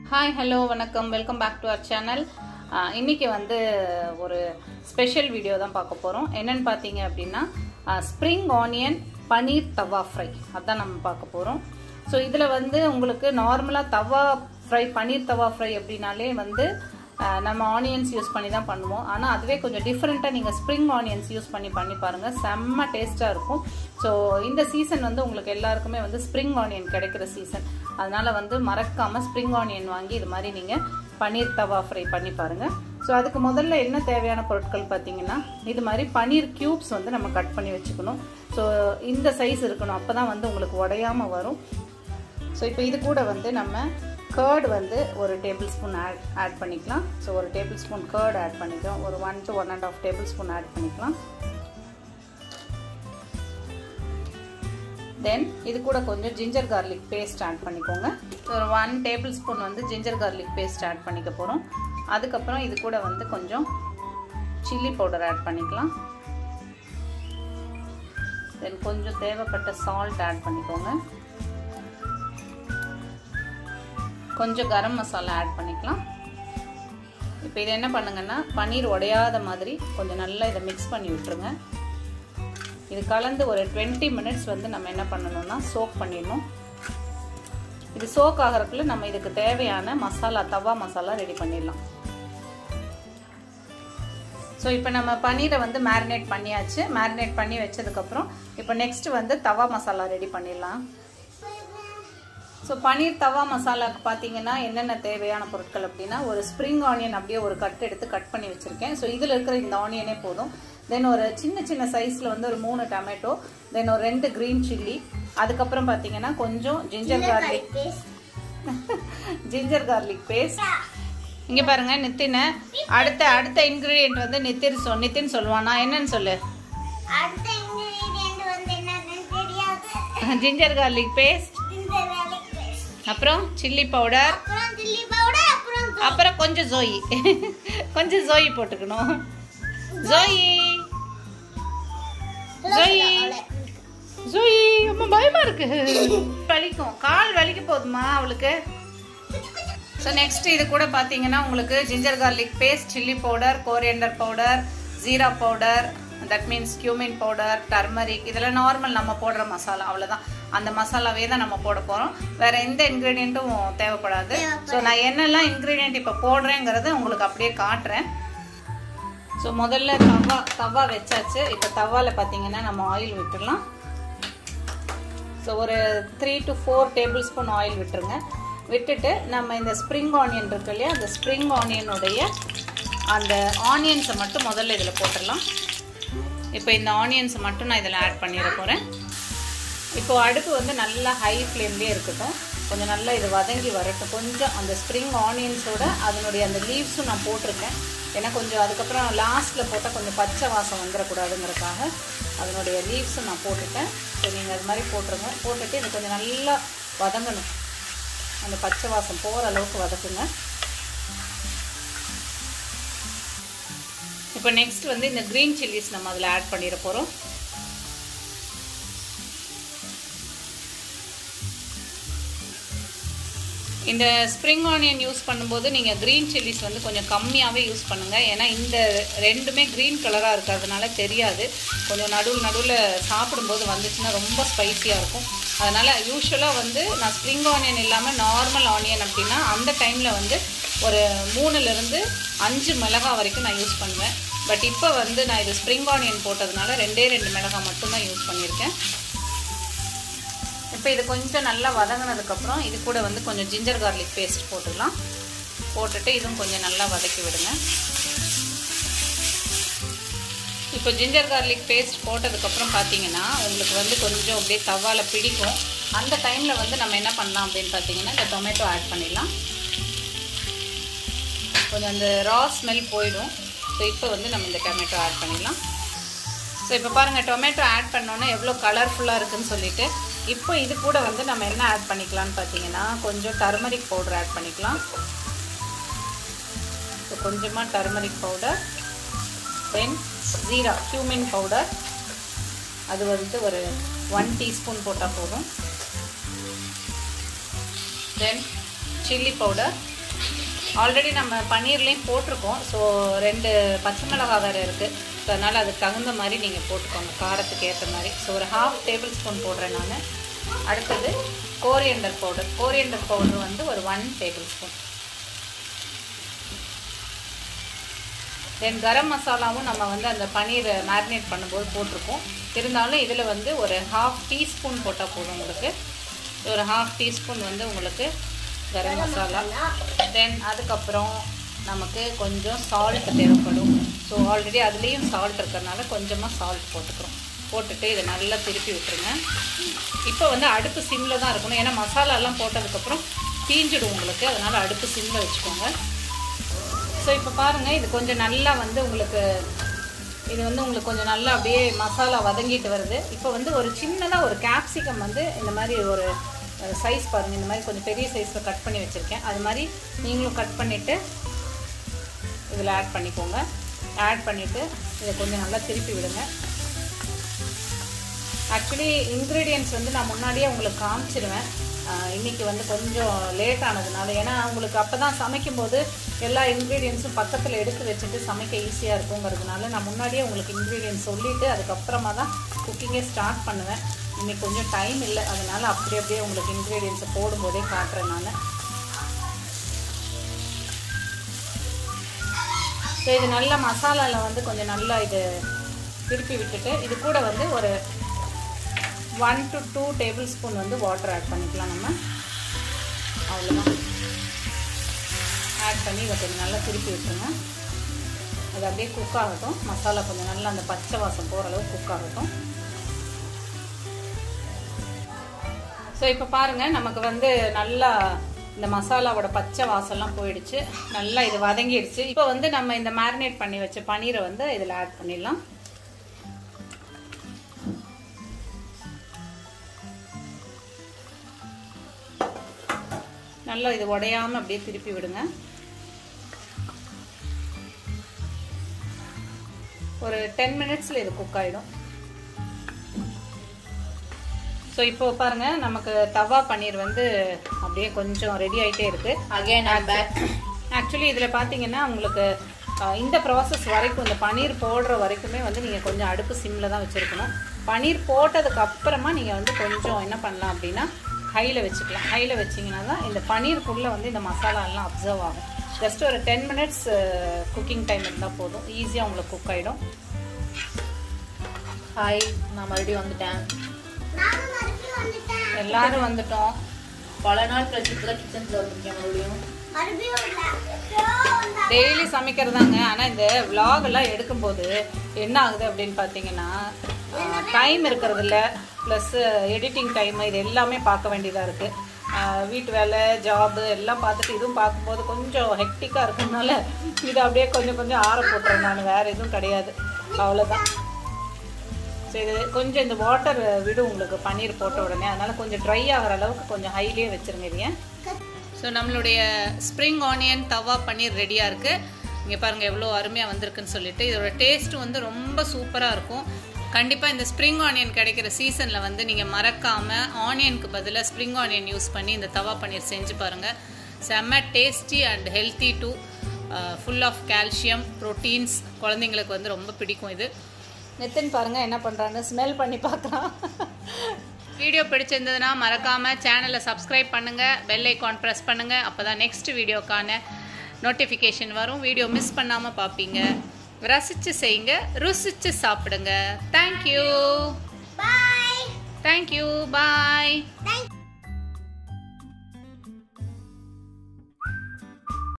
Hi hello வணக்கம் welcome back to our channel. இன்றைக்கி வந்து ஒரு ஸ்பெஷல் வீடியோ தான் பார்க்க போகிறோம். என்னென்னு பார்த்தீங்க அப்படின்னா ஸ்ப்ரிங் ஆனியன் பன்னீர் தவா ஃப்ரை அதுதான் நம்ம பார்க்க போகிறோம். ஸோ இதில் வந்து உங்களுக்கு நார்மலாக தவா ஃப்ரை பன்னீர் தவா ஃப்ரை அப்படின்னாலே வந்து நம்ம ஆனியன்ஸ் யூஸ் பண்ணி தான் பண்ணுவோம். ஆனால் அதுவே கொஞ்சம் டிஃப்ரெண்ட்டாக நீங்கள் ஸ்ப்ரிங் ஆனியன்ஸ் யூஸ் பண்ணி பாருங்கள், செம்ம டேஸ்ட்டாக இருக்கும். ஸோ இந்த சீசன் வந்து உங்களுக்கு எல்லாருக்குமே வந்து ஸ்ப்ரிங் ஆனியன் கிடைக்கிற சீசன். அதனால் வந்து மறக்காமல் ஸ்ப்ரிங் ஆனியன் வாங்கி இது மாதிரி நீங்கள் பன்னீர் தவா ஃப்ரை பண்ணி பாருங்கள். ஸோ அதுக்கு முதல்ல என்ன தேவையான பொருட்கள் பார்த்தீங்கன்னா, இது மாதிரி பன்னீர் க்யூப்ஸ் வந்து நம்ம கட் பண்ணி வச்சுக்கணும். ஸோ இந்த சைஸ் இருக்கணும், அப்போ தான் வந்து உங்களுக்கு உடையாமல் வரும். ஸோ இப்போ இது கூட வந்து நம்ம கர்ட் வந்து ஒரு டேபிள் ஸ்பூன் ஆட் பண்ணிக்கலாம். ஸோ ஒரு டேபிள் ஸ்பூன் கர்ட் ஆட் பண்ணிக்கலாம், ஒரு 1 to 1.5 டேபிள் ஸ்பூன் ஆட் பண்ணிக்கலாம். தென் இது கூட கொஞ்சம் ஜிஞ்சர் கார்லிக் பேஸ்ட் ஆட் பண்ணிக்கோங்க. ஒரு 1 டேபிள் ஸ்பூன் வந்து ஜிஞ்சர் கார்லிக் பேஸ்ட் ஆட் பண்ணிக்க போகிறோம். அதுக்கப்புறம் இது கூட வந்து கொஞ்சம் சில்லி பவுடர் ஆட் பண்ணிக்கலாம். தென் கொஞ்சம் தேவைப்பட்ட சால்ட் ஆட் பண்ணிக்கோங்க. கொஞ்சம் கரம் மசாலா ஆட் பண்ணிக்கலாம். இப்போ இதை என்ன பண்ணுங்கன்னா, பன்னீர் உடையாத மாதிரி கொஞ்சம் நல்லா இதை மிக்ஸ் பண்ணி விட்டுருங்க. இது கலந்து ஒரு 20 மினிட்ஸ் வந்து நம்ம என்ன பண்ணணும்னா சோக் பண்ணிடணும். இது சோக் ஆகிறதுக்குள்ள நம்ம இதுக்கு தேவையான மசாலா தவா மசாலா ரெடி பண்ணிடலாம். ஸோ இப்போ நம்ம பன்னீரை வந்து மேரினேட் பண்ணியாச்சு. மேரினேட் பண்ணி வச்சதுக்கப்புறம் இப்போ நெக்ஸ்ட் வந்து தவா மசாலா ரெடி பண்ணிடலாம். ஸோ பன்னீர் தவா மசாலாவுக்கு பார்த்தீங்கன்னா என்னென்ன தேவையான பொருட்கள் அப்படின்னா, ஒரு ஸ்ப்ரிங் ஆனியன் அப்படியே ஒரு கட் எடுத்து கட் பண்ணி வச்சுருக்கேன். ஸோ இதில் இருக்கிற இந்த ஆனியனே போதும். தென் ஒரு சின்ன சின்ன சைஸில் வந்து ஒரு 3 டொமேட்டோ, தென் ஒரு 2 க்ரீன் சில்லி, அதுக்கப்புறம் பார்த்தீங்கன்னா கொஞ்சம் ஜிஞ்சர் கார்லிக் பேஸ்ட். இங்கே பாருங்க நித்தின், அடுத்த இன்க்ரீடியன்ட் வந்து நித்தின் சொல்லுவானா, என்னன்னு சொல்லு. ஜிஞ்சர் கார்லிக் பேஸ்ட், அப்புறம் சில்லி பவுடர், அப்புறம் கொஞ்சம் ஜோயி போட்டுக்கணும். ஜோயி ரொம்ப பயமா இருக்கு, வலிக்கும், கால் வலிக்க போதுமா அவளுக்கு. ஸோ நெக்ஸ்ட் இது கூட பார்த்தீங்கன்னா உங்களுக்கு ginger garlic paste, chilli powder, coriander powder, jeera powder, that means cumin powder, turmeric, இதெல்லாம் நார்மல் நம்ம போடுற மசாலா, அவ்வளோதான். அந்த மசாலாவே தான் நம்ம போட போகிறோம். வேற எந்த இன்க்ரீடியண்ட்டும் தேவைப்படாது. ஸோ நான் என்னெல்லாம் இன்க்ரீடியண்ட் இப்போ போடுறேங்கிறத உங்களுக்கு அப்படியே காட்டுறேன். ஸோ முதல்ல தவா வச்சாச்சு. இப்போ தவாவில் பார்த்தீங்கன்னா நம்ம ஆயில் விட்டுடலாம். ஸோ ஒரு 3 to 4 டேபிள் ஸ்பூன் ஆயில் விட்டுருங்க. விட்டுட்டு நம்ம இந்த ஸ்ப்ரிங் ஆனியன் இருக்கு இல்லையா, அந்த ஸ்ப்ரிங் ஆனியனுடைய அந்த ஆனியன்ஸை மட்டும் முதல்ல இதில் போட்டுடலாம். இப்போ இந்த ஆனியன்ஸை மட்டும் நான் இதில் ஆட் பண்ணிட போகிறேன். இப்போ அடுப்பு வந்து நல்லா ஹை ஃப்ளேம்லேயே இருக்கட்டும். கொஞ்சம் நல்லா இது வதங்கி வரட்டும். கொஞ்சம் அந்த ஸ்ப்ரிங் ஆனியன்ஸோட அதனுடைய அந்த லீவ்ஸும் நான் போட்டிருக்கேன். ஏன்னா கொஞ்சம் அதுக்கப்புறம் லாஸ்ட்டில் போட்டால் கொஞ்சம் பச்சை வாசம் வந்துடக்கூடாதுங்கிறதுக்காக அதனுடைய லீவ்ஸும் நான் போட்டுட்டேன். ஸோ நீங்கள் அது மாதிரி போட்டுருங்க. போட்டுட்டு இது கொஞ்சம் நல்லா வதங்கணும். அந்த பச்சை வாசம் போகிற அளவுக்கு வதக்குங்க. இப்போ நெக்ஸ்ட் வந்து இந்த க்ரீன் சில்லிஸ் நம்ம அதில் ஆட் பண்ணிட போகிறோம். இந்த ஸ்ப்ரிங் ஆனியன் யூஸ் பண்ணும்போது நீங்கள் க்ரீன் சில்லிஸ் வந்து கொஞ்சம் கம்மியாகவே யூஸ் பண்ணுங்கள். ஏன்னா இந்த ரெண்டுமே க்ரீன் கலராக இருக்கிறதுனால தெரியாது. கொஞ்சம் நடுவில் சாப்பிடும்போது வந்துச்சுன்னா ரொம்ப ஸ்பைஸியாக இருக்கும். அதனால் யூஸ்வலாக வந்து நான் ஸ்ப்ரிங் ஆனியன் இல்லாமல் நார்மல் ஆனியன் அப்படின்னா அந்த டைமில் வந்து ஒரு 3 to 5 மிளகாய் வரைக்கும் நான் யூஸ் பண்ணுவேன். பட் இப்போ வந்து நான் இது ஸ்ப்ரிங் ஆனியன் போட்டதுனால 2 மிளகாய் மட்டும்தான் யூஸ் பண்ணியிருக்கேன். இப்போ இது கொஞ்சம் நல்லா வதங்கினதுக்கப்புறம் இது கூட வந்து கொஞ்சம் ஜிஞ்சர் கார்லிக் பேஸ்ட் போட்டுடலாம். போட்டுட்டு இதுவும் கொஞ்சம் நல்லா வதக்கி விடுங்க. இப்போ ஜிஞ்சர் கார்லிக் பேஸ்ட் போட்டதுக்கப்புறம் பார்த்தீங்கன்னா உங்களுக்கு வந்து கொஞ்சம் அப்படியே தவால பிடிக்கும். அந்த டைமில் வந்து நம்ம என்ன பண்ணலாம் அப்படின்னு பார்த்தீங்கன்னா, இந்த டொமேட்டோ ஆட் பண்ணிடலாம். கொஞ்சம் அந்த ரா ஸ்மெல் போயிடும். ஸோ இப்போ வந்து நம்ம இந்த டொமேட்டோ ஆட் பண்ணிடலாம். ஸோ இப்போ பாருங்கள், டொமேட்டோ ஆட் பண்ணோன்னே எவ்வளோ கலர்ஃபுல்லாக இருக்குதுன்னு சொல்லிட்டு. இப்போ இது கூட வந்து நம்ம என்ன ஆட் பண்ணிக்கலாம்னு பார்த்தீங்கன்னா, கொஞ்சம் டர்மரிக் பவுடர் ஆட் பண்ணிக்கலாம். ஸோ கொஞ்சமாக turmeric powder, then jeera cumin powder, அது வந்து ஒரு 1 டீஸ்பூன் போட்டால் போதும். தென் chili powder ஆல்ரெடி நம்ம பன்னீர்லேயும் போட்டிருக்கோம். ஸோ 2 பச்சை மிளகாய் வேறு இருக்குது. ஸோ அதனால் அதுக்கு தகுந்த மாதிரி நீங்கள் போட்டுக்கோங்க, காரத்துக்கு ஏற்ற மாதிரி. ஸோ ஒரு 1/2 டேபிள் ஸ்பூன் போடுறேன் நான். அடுத்தது கோரியண்டர் பவுடர். கோரியண்டர் பவுடர் வந்து ஒரு 1 டேபிள் ஸ்பூன். தென் கரம் மசாலாவும் நம்ம வந்து அந்த பன்னீரை மேரினேட் பண்ணும்போது போட்டிருக்கோம். இருந்தாலும் இதில் வந்து ஒரு 1/2 டீஸ்பூன் போட்டால் போதும் உங்களுக்கு. ஒரு 1/2 டீஸ்பூன் வந்து உங்களுக்கு கரம் மசாலா. தென் அதுக்கப்புறம் நமக்கு கொஞ்சம் சால்ட் தேவைப்படும். ஸோ ஆல்ரெடி அதுலேயும் சால்ட் இருக்கிறதுனால கொஞ்சமாக சால்ட் போட்டுக்கிறோம். போட்டுட்டு இதை நல்லா திருப்பி விட்டுருங்க. இப்போ வந்து அடுப்பு சிம்மில் தான் இருக்கணும், ஏன்னா மசாலாலாம் போட்டதுக்கப்புறம் தீஞ்சிடும் உங்களுக்கு. அதனால் அடுப்பு சிம்மில் வச்சுக்கோங்க. ஸோ இப்போ பாருங்கள், இது கொஞ்சம் நல்லா வந்து உங்களுக்கு கொஞ்சம் நல்லா அப்படியே மசாலா வதங்கிட்டு வருது. இப்போ வந்து ஒரு சின்னதாக ஒரு கேப்சிகம் வந்து இந்த மாதிரி ஒரு சைஸ் பாருங்கள், இந்த மாதிரி கொஞ்சம் பெரிய சைஸில் கட் பண்ணி வச்சுருக்கேன். அது மாதிரி நீங்களும் கட் பண்ணிவிட்டு இதில் ஆட் பண்ணிக்கோங்க. ஆட் பண்ணிவிட்டு இதை கொஞ்சம் நல்லா திருப்பி விடுங்க. ஆக்சுவலி இன்க்ரீடியன்ட்ஸ் வந்து நான் முன்னாடியே உங்களுக்கு காமிச்சிடுவேன். இன்றைக்கி வந்து கொஞ்சம் லேட் ஆனதுனால, ஏன்னா உங்களுக்கு அப்போ தான் சமைக்கும்போது எல்லா இன்க்ரீடியன்ஸும் பக்கத்தில் எடுத்து வச்சுட்டு சமைக்க ஈஸியாக இருக்குங்கிறதுனால நான் முன்னாடியே உங்களுக்கு இன்க்ரீடியன்ட்ஸ் சொல்லிவிட்டு அதுக்கப்புறமா தான் குக்கிங்கே ஸ்டார்ட் பண்ணுவேன். இன்றைக்கி கொஞ்சம் டைம் இல்லை, அதனால் அப்படியே உங்களுக்கு இன்க்ரீடியன்ஸை போடும்போதே காட்டுறேன் நான். ஸோ இது நல்லா மசாலாவில் வந்து கொஞ்சம் நல்லா இது திருப்பி விட்டுட்டு இது கூட வந்து ஒரு 1 to 2 டேபிள் ஸ்பூன் வந்து வாட்டர் ஆட் பண்ணிக்கலாம் நம்ம. அவ்வளோதான். ஆட் பண்ணி இதை கொஞ்சம் நல்லா திருப்பி விட்டுருங்க. அது அப்படியே குக் ஆகட்டும். மசாலா கொஞ்சம் நல்லா அந்த பச்சை வாசம் போகிற அளவுக்கு குக் ஆகட்டும். ஸோ இப்போ பாருங்கள், நமக்கு வந்து நல்லா இந்த மசாலாவோட பச்சை வாசம்லாம் போயிடுச்சு. நல்லா இது வதங்கிடுச்சு. இப்போ வந்து நம்ம இந்த மேரினேட் பண்ணி வச்ச பன்னீரை வந்து இதில் ஆட் பண்ணிடலாம். நல்லா இது உடையாமல் அப்படியே திருப்பி விடுங்க. ஒரு 10 மினிட்ஸில் இது குக் ஆகிடும். ஸோ இப்போ பாருங்கள், நமக்கு தவா பன்னீர் வந்து அப்படியே கொஞ்சம் ரெடி ஆகிட்டே இருக்குது. அகேன் ஆக்சுவலி இதில் பார்த்தீங்கன்னா உங்களுக்கு இந்த ப்ராசஸ் வரைக்கும், இந்த பன்னீர் போடுற வரைக்குமே வந்து நீங்கள் கொஞ்சம் அடுப்பு சிம்மில் தான் வச்சுருக்கணும். பன்னீர் போட்டதுக்கு அப்புறமா நீங்கள் வந்து கொஞ்சம் என்ன பண்ணலாம் அப்படின்னா ஹையில் வச்சுக்கலாம். ஹையில் வச்சிங்கன்னா தான் இந்த பன்னீருக்குள்ளே வந்து இந்த மசாலா எல்லாம் அப்சர்வ் ஆகும். ஜஸ்ட் ஒரு 10 மினிட்ஸ் குக்கிங் டைம் இருந்தால் போதும், ஈஸியாக உங்களுக்கு குக் ஆகிடும். ஹாய், நான் மறுபடியும் வந்துட்டேன். எல்லாரும் வந்துட்டோம். பல நாள் கழிச்சு கிச்சன்ல வந்துருக்கேன் மறுபடியும். டெய்லி சமைக்கிறதாங்க. ஆனால் இந்த vlog எல்லாம் எடுக்கும்போது என்ன ஆகுது அப்படின்னு பார்த்தீங்கன்னா டைம் இருக்கிறது இல்லை, ப்ளஸ் எடிட்டிங் டைமு இது எல்லாமே பார்க்க வேண்டியதாக இருக்குது. வீட்டு வேலை, ஜாபு எல்லாம் பார்த்துட்டு இதுவும் பார்க்கும்போது கொஞ்சம் ஹெக்டிக்காக இருக்கிறதுனால இதை அப்படியே கொஞ்சம் ஆற போட்டுறேன் நான். வேறு எதுவும் கிடையாது, அவ்வளோதான். ஸோ இது கொஞ்சம் இந்த வாட்டர் விடும் உங்களுக்கு பன்னீர் போட்ட உடனே, அதனால் கொஞ்சம் ட்ரை ஆகிற அளவுக்கு கொஞ்சம் ஹைலியே வச்சுருங்க இதையே. ஸோ நம்மளுடைய ஸ்ப்ரிங் ஆனியன் தவா பன்னீர் ரெடியாக இருக்குது. இங்கே பாருங்கள் எவ்வளோ அருமையாக வந்திருக்குன்னு சொல்லிட்டு. இதோட டேஸ்ட்டு வந்து ரொம்ப சூப்பராக இருக்கும். கண்டிப்பாக இந்த ஸ்ப்ரிங் ஆனியன் கிடைக்கிற சீசனில் வந்து நீங்கள் மறக்காமல் ஆனியனுக்கு பதிலாக ஸ்ப்ரிங் ஆனியன் யூஸ் பண்ணி இந்த தவா பன்னீர் செஞ்சு பாருங்கள். செம்ம tasty and healthy too, full of calcium, proteins. குழந்தைங்களுக்கு வந்து ரொம்ப பிடிக்கும் இது. நித்தின் பாருங்கள் என்ன பண்ணுறான்னு ஸ்மெல் பண்ணி பார்க்கலாம். வீடியோ பிடிச்சிருந்ததுன்னா மறக்காமல் சேனலை சப்ஸ்கிரைப் பண்ணுங்கள், பெல் ஐக்கான் ப்ரெஸ் பண்ணுங்கள். அப்போ தான் நெக்ஸ்ட் வீடியோக்கான நோட்டிஃபிகேஷன் வரும். வீடியோ மிஸ் பண்ணாமல் பார்ப்பீங்க. ரசித்து செய்யுங்க, ருசித்து சாப்பிடுங்க. Thank you, bye. தேங்க்யூ, பாய்.